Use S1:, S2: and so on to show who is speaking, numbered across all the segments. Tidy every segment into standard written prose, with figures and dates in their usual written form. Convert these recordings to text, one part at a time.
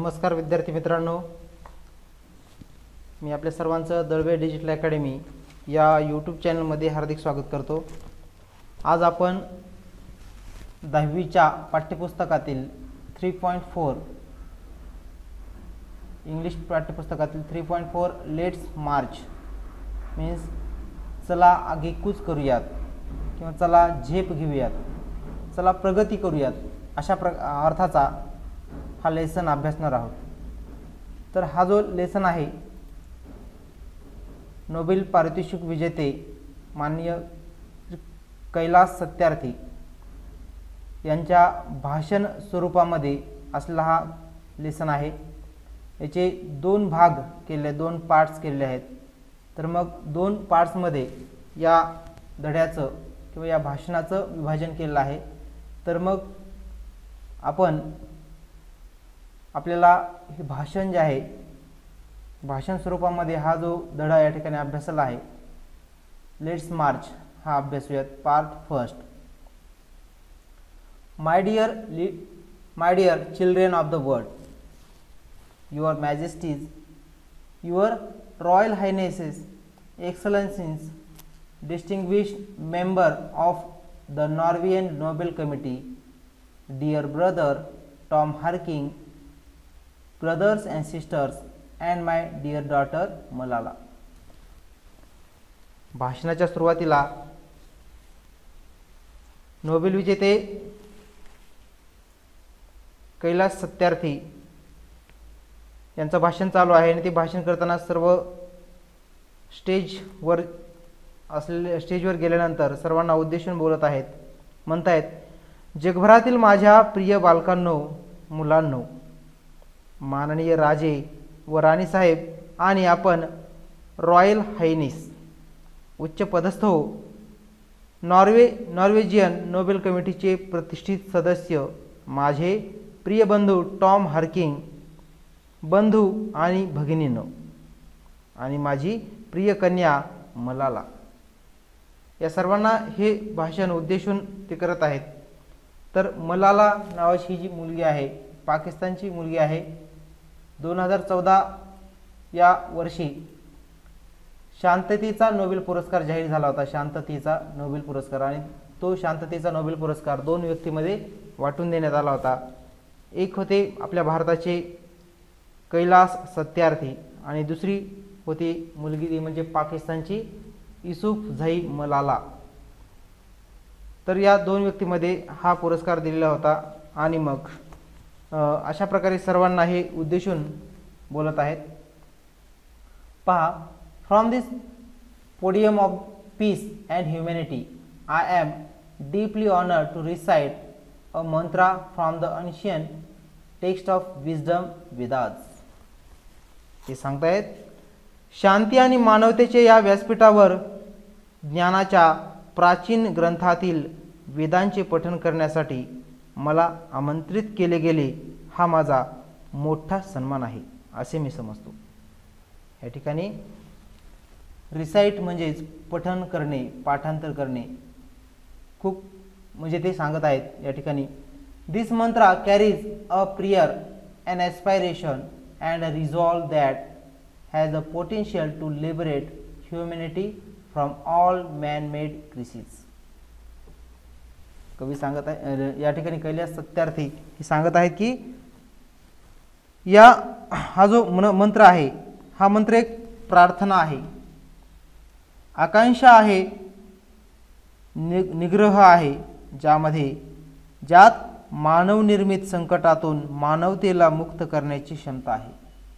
S1: नमस्कार विद्यार्थी मित्रांनो, मी आपल्या सर्वांचं दळवे डिजिटल अकॅडमी या यूट्यूब चॅनलमध्ये हार्दिक स्वागत करतो। आज आपण 10वीच्या पाठ्यपुस्तकातील 3.4 इंग्लिश पाठ्यपुस्तकातील 3.4 लेट्स मार्च मीन्स चला आगेकूच करूयात किंवा चला झेप घेऊयात, चला प्रगती करूयात अशा अर्थाचा हा लेसन अभ्यासणार आहोत। तर हा जो लेसन आहे नोबेल पारितोषिक विजेते माननीय कैलास सत्यार्थी यांच्या भाषण स्वरूपामध्ये असलेला हा लेसन आहे। याचे दोन भाग केले, दोन पार्ट्स केलेले आहेत। तर मग दोन पार्ट्समध्ये या धड्याचं किंवा या भाषणाचं विभाजन केलेलं आहे। तर मग आपण आपल्याला हे भाषण जे आहे भाषण स्वरूपामध्ये हा जो धडा या ठिकाणी अभ्यासाला आहे लेट्स मार्च हा अभ्यासूयात। Part first. My dear children of the world, your majesties, your royal highnesses, excellencies, distinguished member of the Norwegian Nobel committee, dear brother Tom Harkin, brothers and sisters, and my dear daughter Malala. भाषणाच्या सुरुवातीला Nobel विजेते कैलास सत्यार्थी यांचं भाषण चालू आहे आणि ते भाषण करताना सर्व स्टेजवर गेल्यानंतर सर्वांना उद्देशून बोलत आहेत। म्हणतायत, जगभरातील माझ्या प्रिय बालकांनो, मुलांनो, माननीय राजे व राणी साहेब आणि आपण रॉयल हायनेस, उच्च पदस्थ हो, नॉर्वेजियन नोबेल कमिटीचे प्रतिष्ठित सदस्य, माझे प्रिय बंधू टॉम हार्किंग, बंधू आणि भगिनींनो, आणि माझी प्रिय कन्या मलाला। या सर्वांना हे भाषण उद्देशून ते करत आहेत। तर मलाला नावाची ही जी मुलगी आहे, पाकिस्तानची मुलगी आहे। 2014 या वर्षी शांततेचा नोबेल पुरस्कार जाहीर झाला होता, शांततेचा नोबेल पुरस्कार। आणि तो शांततेचा नोबेल पुरस्कार दोन व्यक्तींमध्ये वाटून देण्यात आला होता। एक होते आपल्या भारताचे कैलास सत्यार्थी आणि दुसरी होती मुलगी ती म्हणजे पाकिस्तानची युसुफझई मलाला। तर या दोन व्यक्तींमध्ये हा पुरस्कार दिलेला होता। आणि मग अशा प्रकारे सर्वांना हे उद्देशून बोलत आहेत। पहा, from this podium of peace and humanity I am deeply honoured to recite a mantra from the ancient text of wisdom Vedas. ते सांगतायत, शांती आणि मानवतेच्या या व्यासपीठावर ज्ञानाच्या प्राचीन ग्रंथातील वेदांचे पठण करण्यासाठी मला आमंत्रित केले गेले, हा माझा मोठा सन्मान आहे असे मी समजतो। या ठिकाणी रिसाइट म्हणजेच पठण करणे, पाठांतर करणे, खूप म्हणजे ते सांगत आहेत या ठिकाणी, this mantra carries a prayer, an aspiration and a resolve that has a potential to liberate humanity from all man made crisis. कवी सांगत आहे या ठिकाणी कैलास सत्यार्थी हे सांगत आहेत की हा जो मंत्र आहे हा मंत्र एक प्रार्थना आहे, आकांक्षा आहे, निग्रह आहे, ज्यात मानवनिर्मित संकटातून मानवतेला मुक्त करण्याची क्षमता आहे।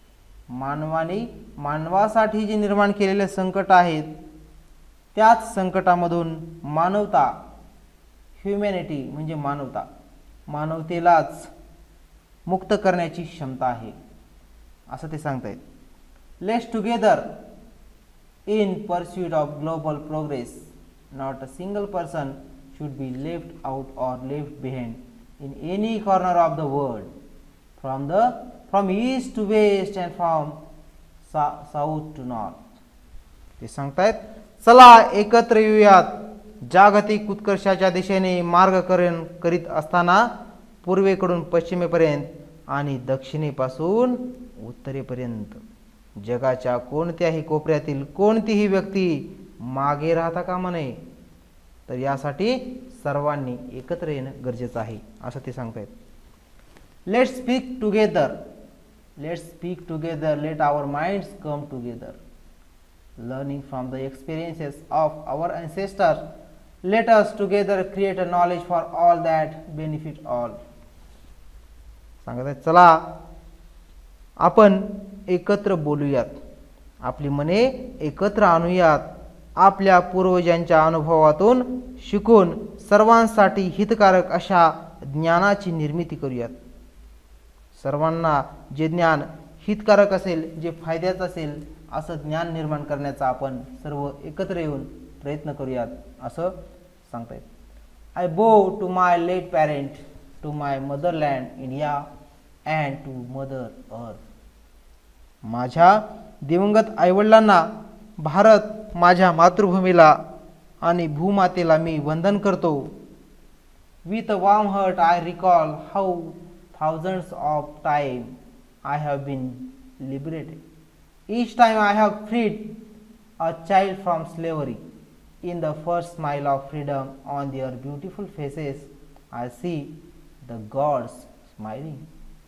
S1: मानवासाठी जे निर्माण केलेले संकट आहेत त्याच संकटामधून मानवता, ह्युमॅनिटी म्हणजे मानवतेलाच मुक्त करण्याची क्षमता आहे असं ते सांगतायत। Let's together in pursuit of global progress, not a single person should be left out or left behind in any corner of the world, from east to west and from south to north. ते सांगतायत, चला एकत्र येऊयात, जागतिक उत्कर्षाच्या दिशेने मार्गक्रमण करीत असताना पूर्वेकडून पश्चिमेपर्यंत आणि दक्षिणेपासून उत्तरेपर्यंत जगाच्या कोणत्याही कोपऱ्यातील कोणतीही व्यक्ती मागे राहता कामा नये. तर यासाठी सर्वांनी एकत्र येणं गरजेचं आहे असं ते सांगतायत. Let's speak together, let's speak together, let our minds come together. Learning from the experiences of our ancestors, let us together create a knowledge for all that benefit all. सांगतात चला आपण एकत्र बोलूयात, आपली मने एकत्र आणूयात, आपल्या पूर्वजांच्या अनुभवातून शिकून सर्वांसाठी हितकारक अशा ज्ञानाची निर्मिती करूयात. सर्वांना जे ज्ञान हितकारक असेल, जे फायद्याचं असेल असं ज्ञान निर्माण करण्याचा आपण सर्व एकत्र येऊन प्रयत्न करूयात असं सांगतायत. I bow to my late parent, to my motherland India and to mother earth. माझ्या दिवंगत आईवडिलांना, भारत माझ्या मातृभूमीला आणि भूमातेला मी वंदन करतो. With a warm heart I recall how thousands of times I have been liberated. Each time I have freed a child from slavery. In the first smile of freedom on their beautiful faces, I see the gods smiling.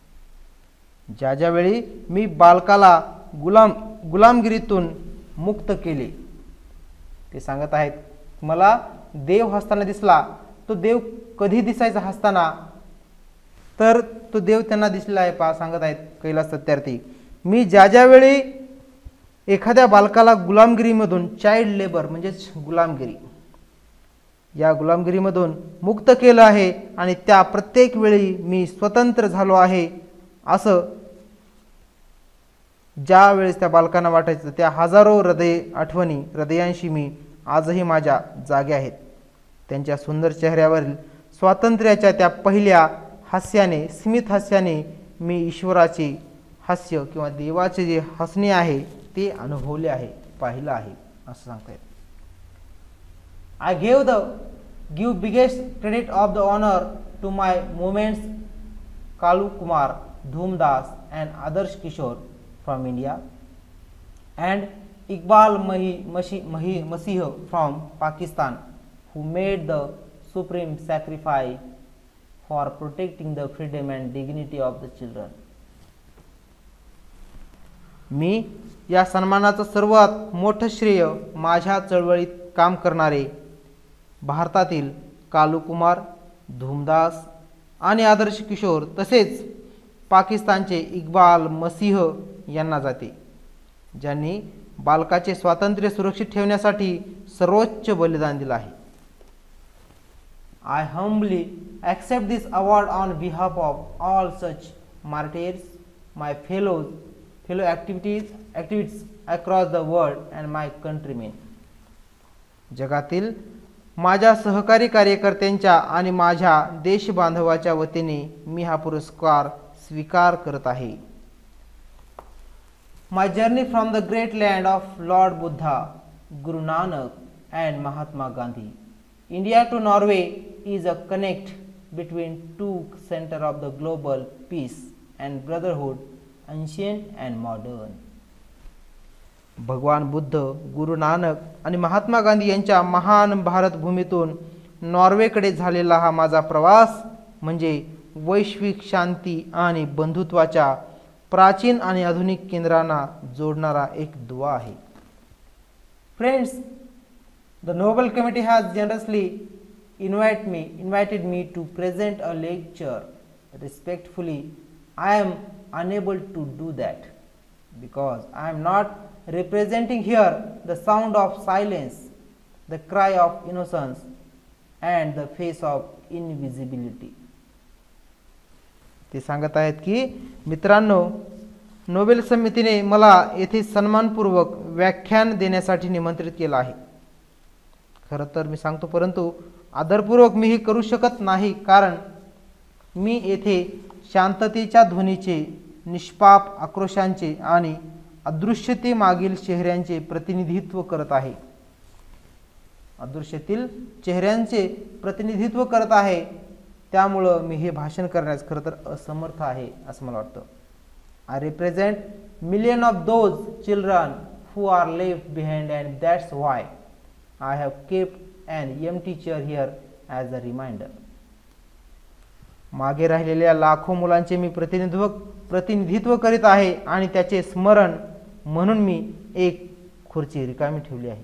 S1: ज्या ज्यावेळी मी बालकाला गुलामगिरीतून मुक्त केले, ते सांगत आहेत, मला देव हसताना दिसला. तो देव कधी दिसायचा हसताना, तर तो देव त्यांना दिसला आहे पहा. सांगत आहेत कैलास सत्यार्थी, मी ज्या ज्यावेळी एखाद्या बालकाला गुलामगिरीमधून, चाइल्ड लेबर म्हणजेच गुलामगिरी, या गुलामगिरीमधून मुक्त केलं आहे आणि त्या प्रत्येक वेळी मी स्वतंत्र झालो आहे असं ज्या वेळेस त्या बालकांना वाटायचं, त्या हजारो आठवणी हृदयांशी मी आजही माझ्या जागे आहेत. त्यांच्या सुंदर चेहऱ्यावरील स्वातंत्र्याच्या त्या पहिल्या हास्याने, स्मित हास्याने मी ईश्वराचे हास्य किंवा देवाचे जे हसणे आहे ते अनुभवले आहे, पाहिलं आहे असं सांगतायत. I give biggest credit of the honour to my movement's Kalu Kumar, Dhoomdas and Adarsh Kishore from India and Iqbal Masih from Pakistan, who made the supreme sacrifice for protecting the freedom and dignity of the children. मी या सन्मानाचं सर्वात मोठं श्रेय माझ्या चळवळीत काम करणारे भारतातील कालू कुमार, धूमदास आणि आदर्श किशोर तसेच पाकिस्तानचे इक्बाल मसीह यांना जाते, ज्यांनी बालकाचे स्वातंत्र्य सुरक्षित ठेवण्यासाठी सर्वोच्च बलिदान दिलं आहे. I humbly accept this award on behalf of all such martyrs, my fellow activists across the world and my countrymen. जगातील माझ्या सहकारी कार्यकर्त्यांच्या आणि माझ्या देशबांधवाच्या वतीने मी हा पुरस्कार स्वीकार करत आहे. My journey from the great land of Lord Buddha, Guru Nanak and Mahatma Gandhi, India to Norway is a connect between two centers of the global peace and brotherhood, ancient and modern. भगवान बुद्ध, गुरु नानक आणि महात्मा गांधी यांच्या महान भारत भूमीतून नॉर्वेकडे झालेला हा माझा प्रवास म्हणजे वैश्विक शांती आणि बंधुत्वाच्या प्राचीन आणि आधुनिक केंद्रांना जोडणारा एक दुवा आहे. Friends, the Nobel Committee has generously invited me to present a lecture. Respectfully, I am unable to do that because I am not representing here the sound of silence, the cry of innocence and the face of invisibility. ते सांगत आहेत की मित्रांनो, Nobel समितीने मला येथे सन्मानपूर्वक व्याख्यान देण्यासाठी निमंत्रित केलं आहे. खरं तर मी सांगतो, परंतु आदरपूर्वक मी हे करू शकत नाही, कारण मी येथे शांततेच्या ध्वनीचे, निष्पाप आक्रोशांचे आणि अदृश्यतेमागील चेहऱ्यांचे प्रतिनिधित्व करत आहे. अदृश्यतील चेहऱ्यांचे प्रतिनिधित्व करत आहे त्यामुळं मी हे भाषण करण्यास खरं तर असमर्थ आहे असं मला वाटतं. I represent million of those children who are left behind, and that's why I have kept an empty chair here as a reminder. मागे राहिलेल्या लाखो मुलांचे मी प्रतिनिधित्व करीत आहे आणि त्याचे स्मरण म्हणून मी एक खुर्ची रिकामी ठेवली आहे.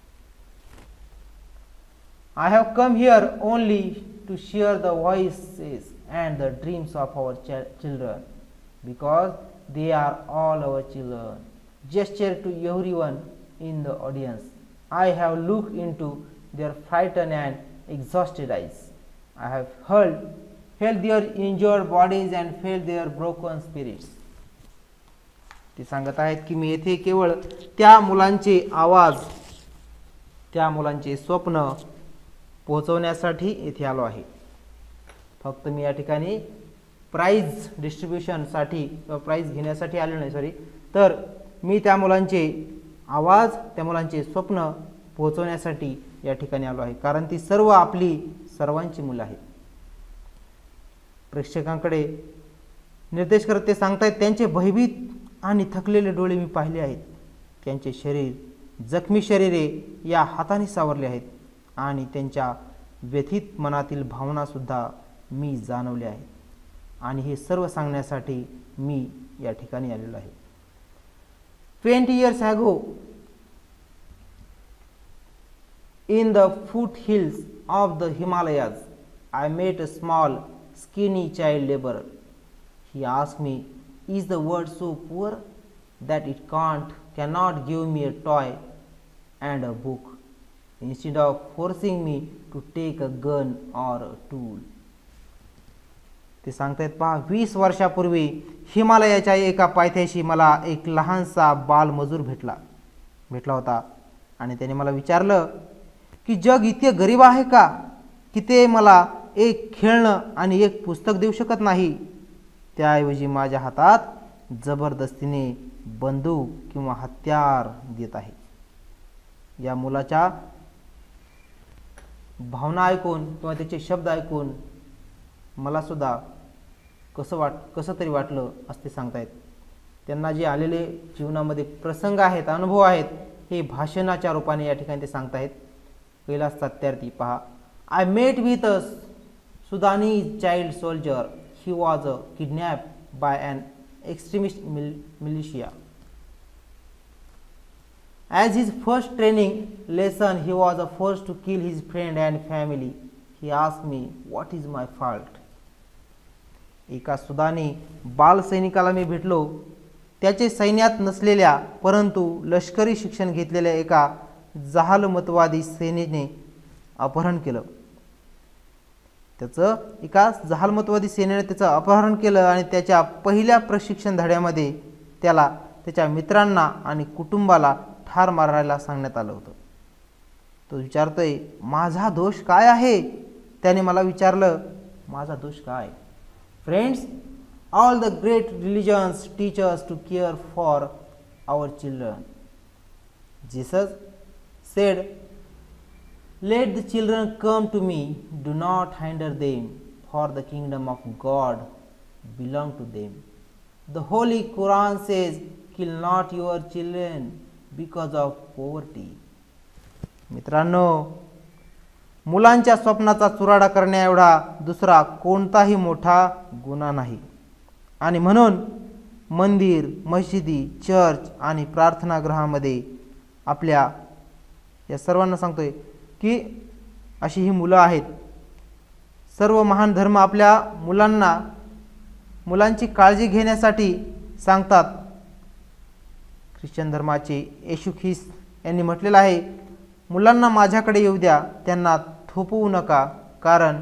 S1: I have come here only to share the voices and the dreams of our children, because they are all our children. Gesture to everyone in the audience. I have looked into their frightened and exhausted eyes. I have held their injured bodies and felt their broken spirits. ते सांगत आहेत की मी येथे केवळ त्या मुलांचे आवाज, त्या मुलांचे स्वप्न पोहोचवण्यासाठी येथे आलो आहे. फक्त मी या ठिकाणी प्राइज डिस्ट्रीब्युशनसाठी किंवा प्राइज घेण्यासाठी आलो नाही, तर मी त्या मुलांचे आवाज, त्या मुलांचे स्वप्न पोहोचवण्यासाठी या ठिकाणी आलो आहे, कारण ती सर्व आपली सर्वांची मुलं आहेत. प्रेक्षकांकडे निर्देश करत ते सांगतायत, त्यांचे भयभीत आणि थकलेले डोळे मी पाहिले आहेत. त्यांचे शरीर, जखमी शरीरे या हाताने सावरले आहेत आणि त्यांच्या व्यथित मनातील भावना सुद्धा मी जाणवल्या आहेत. आणि हे सर्व सांगण्यासाठी मी या ठिकाणी आलेलो आहे. 20 years ago, in the foothills of the Himalayas, I met a small, skinny child laborer. He asked me, "Is the world so poor that it cannot give me a toy and a book, instead of forcing me to take a gun or a tool?" ते सांगतायत, पहा, 20 वर्षापूर्वी हिमालयाच्या एका पायथ्याशी मला एक लहानसा बाल मजूर भेटला होता आणि त्याने मला विचारलं की जग इतके गरीब आहे का की ते मला एक खेळणं आणि एक पुस्तक देऊ शकत नाही, त्याऐवजी माझ्या हातात जबरदस्तीने बंदूक किंवा हत्यार देत आहे. या मुलाच्या भावना ऐकून किंवा त्याचे शब्द ऐकून मला सुद्धा कसं तरी वाटलं असते सांगतायत. त्यांना जे आलेले जीवनामध्ये प्रसंग आहेत, अनुभव आहेत, हे भाषणाच्या रूपाने या ठिकाणी ते सांगतायत. कैलास सत्यार्थी, पहा, I met with a Sudanese child soldier. He was kidnapped by an extremist militia. As his first training lesson, he was forced to kill his friend and family. He asked me, "What is my fault?" एका सुदानी बाल सैनिकाला मी भेटलो. त्याचे सैन्यात नसलेल्या परंतु लष्करी शिक्षण घेतलेल्या एका जहालमतवादी सेनेने अपहरण केलं. एका जहालमतवादी सेनेने त्याचं अपहरण केलं आणि त्याच्या पहिल्या प्रशिक्षण धड्यामध्ये त्याला त्याच्या मित्रांना आणि कुटुंबाला ठार मारायला सांगण्यात आलं होतं. तो विचारतोय, माझा दोष काय आहे? त्याने मला विचारलं, माझा दोष काय? Friends, all the great religions teach us to care for our children. Jesus said, "Let the children come to me, do not hinder them, for the kingdom of God belong to them." The Holy Quran says, "Kill not your children because of poverty." मित्रांनो, मुलांच्या स्वप्नाचा चुराडा करण्या एवढा दुसरा कोणताही मोठा गुन्हा नाही. आणि म्हणून मंदिर, मशिदी, चर्च आणि प्रार्थनागृहामध्ये आपल्या या सर्वांना सांगतोय की अशी ही मुलं आहेत. सर्व महान धर्म आपल्या मुलांची काळजी घेण्यासाठी सांगतात. ख्रिश्चन धर्माचे येशू ख्रिस्त यांनी म्हटलेलं आहे, मुलांना माझ्याकडे येऊ द्या, त्यांना थोपवू नका, कारण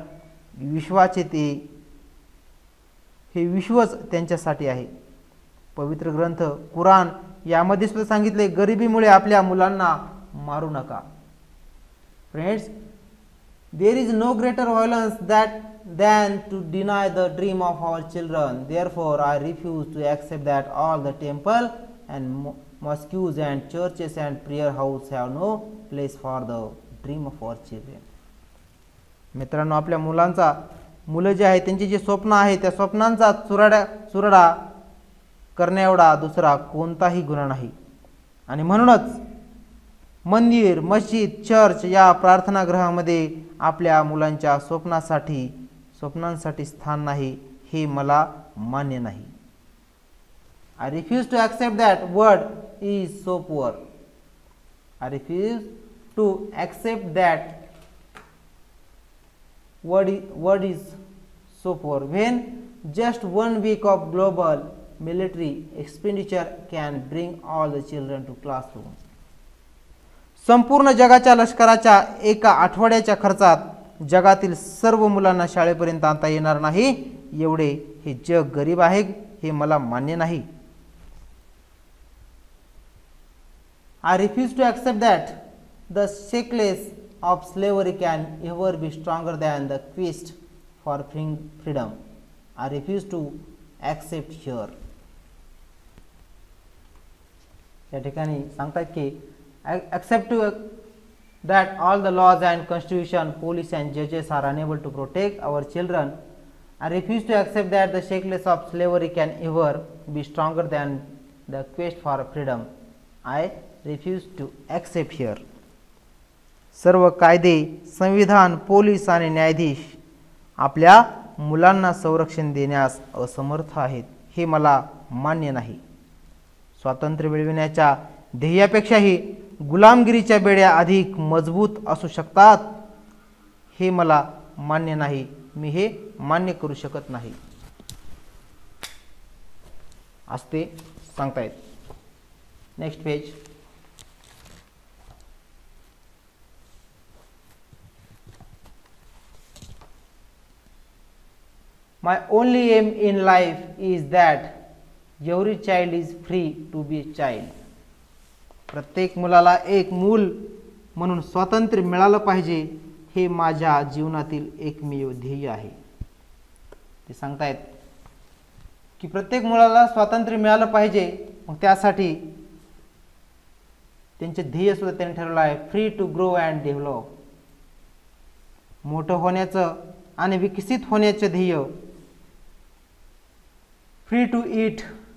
S1: हे विश्वच त्यांच्यासाठी आहे. पवित्र ग्रंथ कुराण यामध्ये सुद्धा सांगितले, गरिबीमुळे आपल्या मुलांना मारू नका. Friends, there is no greater violence than to deny the dream of our children. Therefore, I refuse to accept that all the temple and mosques and churches and prayer house have no place for the dream of our children. मित्रांनो, आपल्या मुलांचा मुलं जे आहेत त्यांची जी स्वप्न आहे त्या स्वप्नांचा चुराडा करण्याएवढा दुसरा कोणताही गुन्हा नाही. आणि म्हणूनच मंदिर, मस्जिद, चर्च या प्रार्थनागृहामध्ये आपल्या मुलांच्या स्वप्नांसाठी स्थान नाही, हे मला मान्य नाही. I refuse to accept that word is so poor. I refuse to accept that word is so poor when just 1 week of global military expenditure can bring all the children to classroom. संपूर्ण जगाच्या लष्कराच्या एका आठवड्याच्या खर्चात जगातील सर्व मुलांना शाळेपर्यंत आणता येणार नाही, एवढे हे जग गरीब आहे, हे मला मान्य नाही. I refuse to accept that the shackles of slavery can ever be stronger than the quest for freedom. I refuse to accept here. या ठिकाणी सांगतात की accept that all the laws and constitution, police and judges are unable to protect our children. I refuse to accept that the shackles of slavery can ever be stronger than the quest for freedom. I refuse to accept here. सर्व कायदे, संविधान, police आणि न्यायाधीश आपल्या मुलांना संरक्षण देण्यास असमर्थ आहेत, हे मला मान्य नाही. स्वातंत्र्य मिळविण्याच्या ध्येयापेक्षाही गुलामगिरीच्या बेड्या अधिक मजबूत असू शकतात, हे मला मान्य नाही. मी हे मान्य करू शकत नाही असते सांगतायत. Next page. My only aim in life is that every child is free to be a child. प्रत्येक मुलाला एक मूल म्हणून स्वातंत्र्य मिळालं पाहिजे, हे माझ्या जीवनातील एकमेव ध्येय आहे. ते सांगतायत की प्रत्येक मुलाला स्वातंत्र्य मिळालं पाहिजे, मग त्यासाठी त्यांचे ध्येय सुद्धा त्यांनी ठरवलं आहे, free to grow and develop. मोठं होण्याचं आणि विकसित होण्याचे ध्येय, free to eat,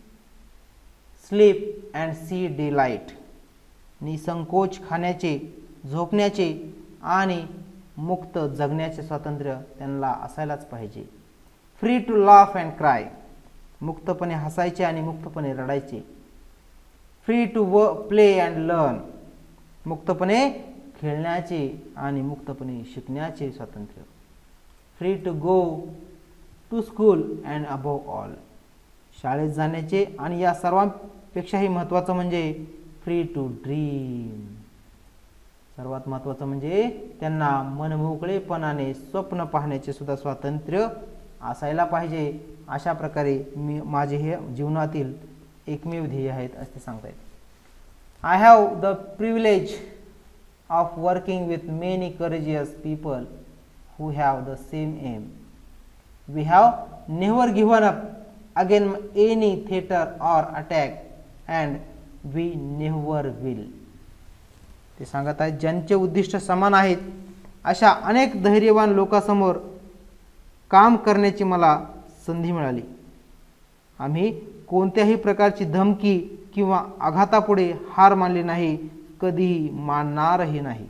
S1: sleep and see delight. निसंकोच खाण्याचे, झोपण्याचे आणि मुक्त जगण्याचे स्वातंत्र्य त्यांना असायलाच पाहिजे. Free to laugh and cry. मुक्तपणे हसायचे आणि मुक्तपणे रडायचे. Free to play and learn. मुक्तपणे खेळण्याचे आणि मुक्तपणे शिकण्याचे स्वातंत्र्य. Free to go to school and above all. शाळेत जाण्याचे आणि या सर्वांपेक्षाही महत्त्वाचं म्हणजे फ्री टू ड्रीम. सर्वात महत्त्वाचं म्हणजे त्यांना मनमोकळेपणाने स्वप्न पाहण्याचे सुद्धा स्वातंत्र्य असायला पाहिजे. अशा प्रकारे माझे हे जीवनातील एकमेव ध्येय आहेत असे सांगता येईल. I have the privilege of working with many courageous people who have the same aim. We have never given up against any theater or attack and we never will. ते सांगत आहेत ज्यांचे उद्दिष्ट समान आहेत अशा अनेक धैर्यवान लोकांसमोर काम करण्याची मला संधी मिळाली. आम्ही कोणत्याही प्रकारची धमकी किंवा आघातापुढे हार मानली नाही, कधीही मानणारही नाही.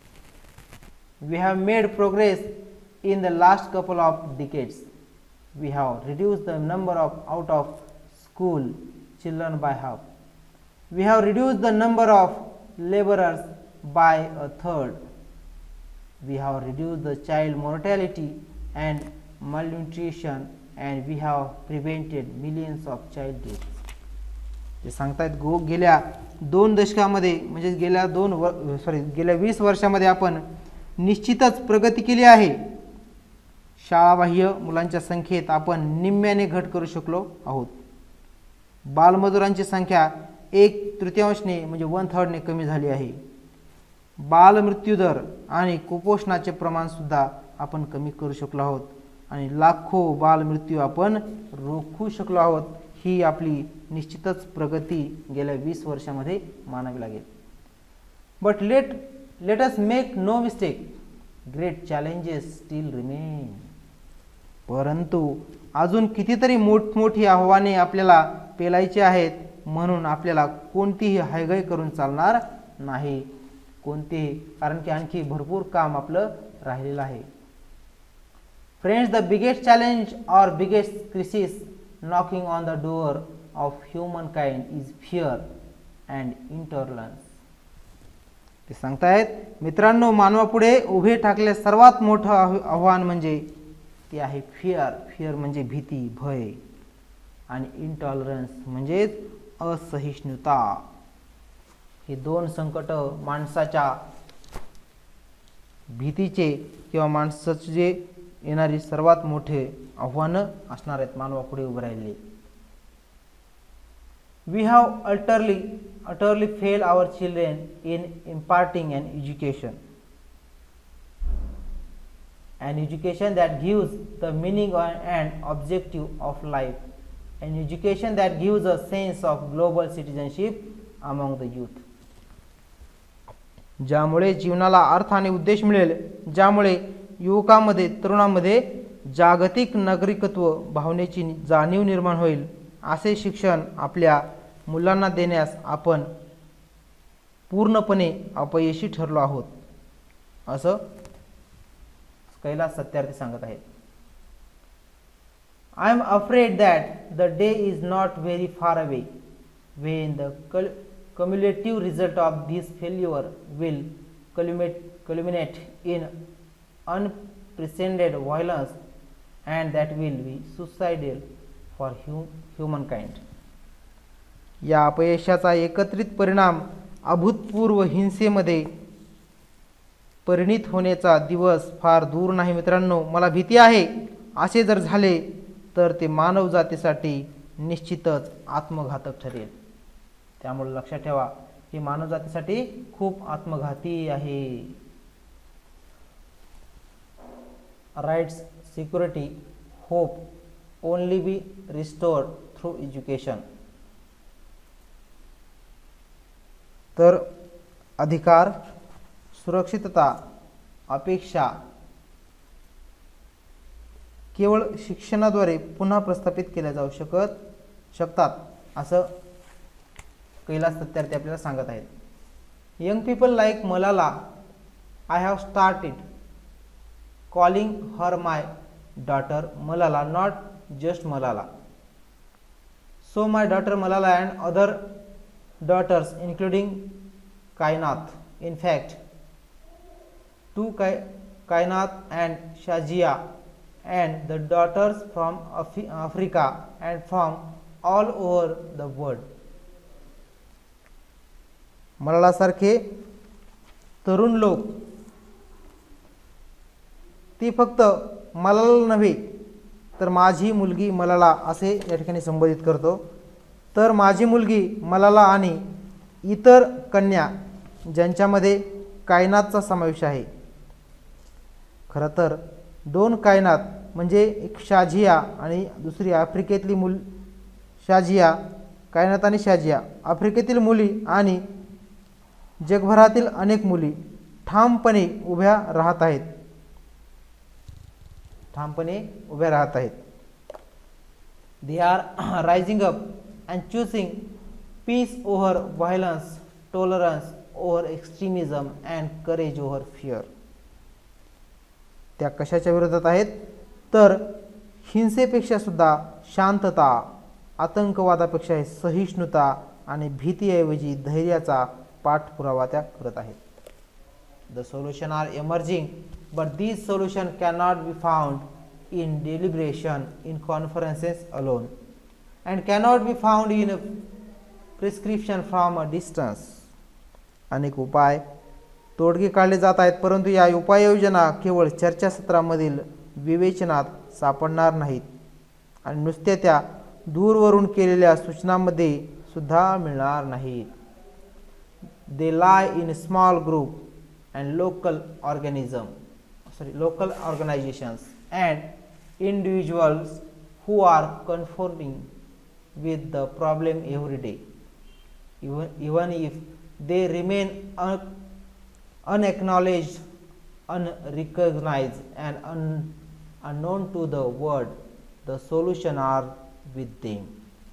S1: We have made progress in the last couple of decades. We have reduced the number of out of school children by half. We have reduced the number of laborers by a third. We have reduced the child mortality and malnutrition and we have prevented millions of child deaths. ते सांगतायत गेल्या 2 दशकामध्ये म्हणजे गेल्या 20 वर्षामध्ये आपण निश्चितच प्रगती केली आहे. शाळाबाह्य मुलांच्या संख्येत आपण निम्म्याने घट करू शकलो आहोत. बालमजुरांची संख्या 1/3 म्हणजे 1/3 कमी झाली आहे. बाल मृत्यूदर आणि कुपोषणाचे प्रमाण सुद्धा आपण कमी करू शकलो आहोत आणि लाखो बाल मृत्यू आपण रोखू शकलो आहोत. ही आपली निश्चितच प्रगती गेल्या 20 वर्षामध्ये मानावी लागेल. But let us make no mistake, great challenges still remain. परंतु अजून कितीतरी मोठमोठी आव्हाने आपल्याला पेलायची आहेत, म्हणून आपल्याला कोणतीही हयगय करून चालणार नाही, कोणतेही, कारण की आणखी भरपूर काम आपलं राहिलेलं आहे. फ्रेंड्स, द बिगेस्ट चॅलेंज और biggest crisis knocking on the door of humankind is fear and intolerance. ते सांगतायत, मित्रांनो, मानवापुढे उभे ठाकले सर्वात मोठं आव्हान म्हणजे ते आहे फिअर. फिअर म्हणजे भीती, भय, आणि इंटॉलरन्स म्हणजे असहिष्णुता. हे दोन संकट माणसाच्या भीतीचे किंवा माणसाचे जे येणारी सर्वात मोठे आव्हानं असणार आहेत मानवापुढे उभे राहिले. We have utterly failed our children in imparting an education that gives the meaning and objective of life, an education that gives a sense of global citizenship among the youth. ज्यामुळे जीवनाला अर्थ आणि उद्देश मिळेल, ज्यामुळे युवकांमध्ये, तरुणांमध्ये जागतिक नागरिकत्व भावनेची जाणीव निर्माण होईल, असे शिक्षण आपल्या मुलांना देण्यास आपण पूर्णपणे अपयशी ठरलो आहोत, असं कैलास सत्यार्थी सांगत आहेत. I am afraid that the day is not very far away when the cumulative result of this failure will culminate in unprecedented violence, and that will be suicidal for humankind. या अपयशाचा एकत्रित परिणाम अभूतपूर्व हिंसेमध्ये परिणित होण्याचा दिवस फार दूर नाही. मित्रांनो, मला भीती आहे, असे जर झाले तर ते मानवजातीसाठी निश्चितच आत्मघातक ठरेल. त्यामुळे लक्षात ठेवा, हे मानवजातीसाठी खूप आत्मघाती आहे. Rights, security, hope only be restored through education. तर अधिकार, सुरक्षितता, अपेक्षा केवळ शिक्षणाद्वारे पुन्हा प्रस्थापित केल्या जाऊ शकतात, असं कैलास सत्यार्थी आपल्याला सांगत आहेत. Young people like Malala, I have started calling her my daughter Malala, not just Malala. So my daughter Malala and other daughters including Kainat, in fact two Kainat and Shazia, and the daughters from Africa and from all over the world. Malala सारखे तरुण लोक, ती फक्त मलाला नव्हे तर माझी मुलगी मलाला असे या ठिकाणी संबोधित करतो. तर माझी मुलगी मलाला आणि इतर कन्या ज्यांच्यामध्ये कायनातचा समावेश आहे. खरं तर दोन कायनात म्हणजे एक शाजिया आणि दुसरी आफ्रिकेतली शाजिया, कायनात आणि शाजिया, आफ्रिकेतील मुली आणि जगभरातील अनेक मुली ठामपणे उभ्या राहत आहेत. They are rising up and choosing peace over violence, tolerance over extremism, and courage over fear. त्या कशाच्या विरोधात आहेत तर हिंसेपेक्षा सुद्धा शांतता, आतंकवादापेक्षा सहिष्णुता आणि भीतीऐवजी धैर्याचा पाठपुरावा त्या करत आहेत. The solutions are emerging, but these solutions cannot be found in deliberation, in conferences alone, and cannot be found in a prescription from a distance. अनेक उपाय तोडगे काढले जात आहेत, परंतु या उपाययोजना केवळ चर्चासत्रामधील विवेचनात सापडणार नाहीत आणि नुसत्या त्या दूरवरून केलेल्या सूचनांमध्ये सुद्धा मिळणार नाहीत. They lie in small group and local organizations and individuals who are confronting with the problem every day, even if they remain unacknowledged, unrecognized, and unknown to the world, the solution are with them.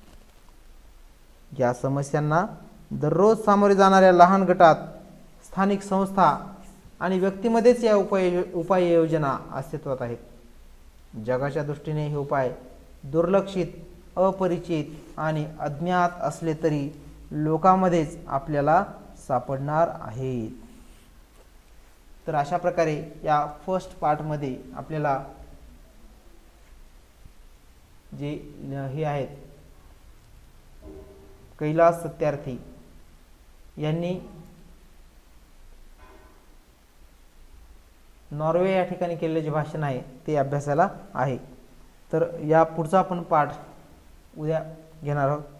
S1: या समस्यांना दररोज सामोरे जाणाऱ्या लहान गटात, स्थानिक संस्था आणि व्यक्तीमध्येच या उपाययोजना अस्तित्वात आहेत. जगाच्या दृष्टीने हे उपाय दुर्लक्षित, अपरिचित आणि अज्ञात असले तरी लोकांमध्येच आपल्याला सापडणार आहेत. तर अशा प्रकारे या फर्स्ट पार्टमध्ये आपल्याला जे हे आहेत कैलास सत्यार्थी यांनी नॉर्वे या ठिकाणी केलेले जे भाषण आहे ते अभ्यासाला आहे. तर या पुढचा आपण पाठ उद्या घेणार आहोत.